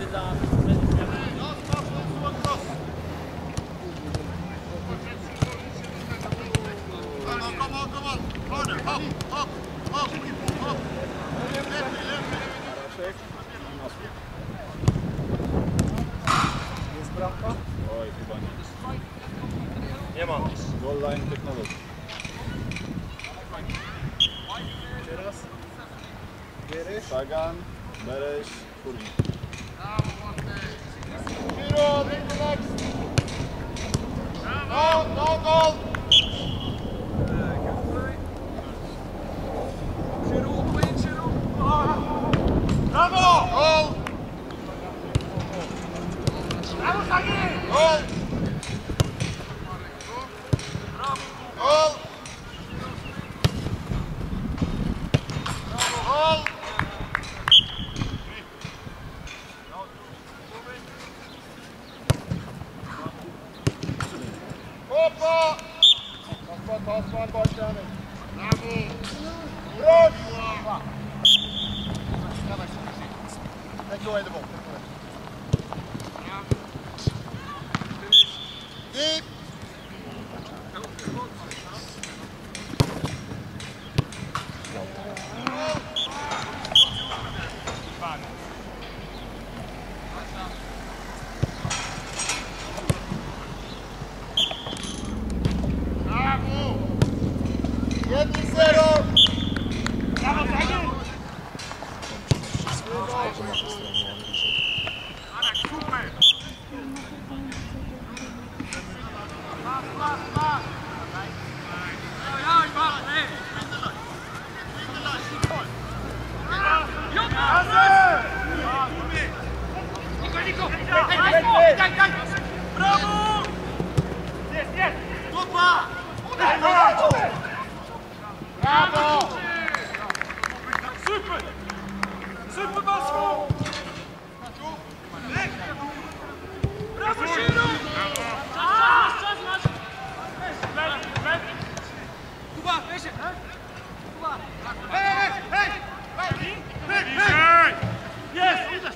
Jest bramka? Oj, chyba nie. Nie ma. Goal line technology. Teraz? Bierysz? Sagan, Bereś, Kurnik. Giro, next. Go, go, go. Brawo! Gol! Brawo, Sagi! Gol! Gol! Brawo, gol! Hoppa! Tasman başlanır. Bravo! Bırak! Take away the ball. Deep. Bravo! 1-0! Bravo, Tiger! Brawo! Jest, jest! Dupa! Brawo! Super! Super, Basku! Brawo, Szyru! Czas masz! Kuba, weź się! Kuba! Hej, hej! Hej! Jest! Idziesz!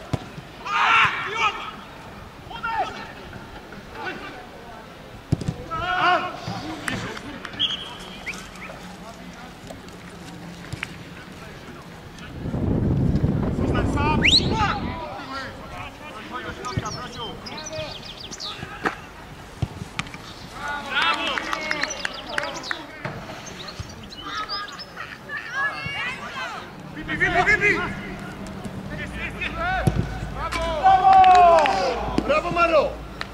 Brawo, Maro!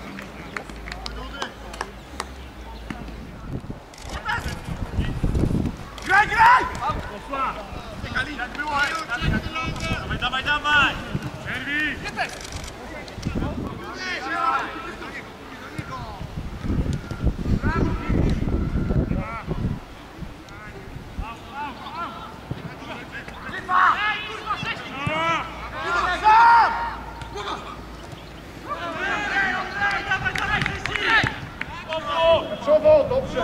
Graj, graj! Jak było? Dawaj, dawaj, dawaj! Przerwij! Czoło, dobrze!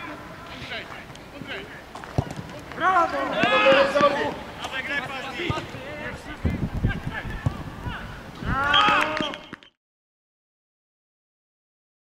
Brawo! Brawo! Dawaj, graj,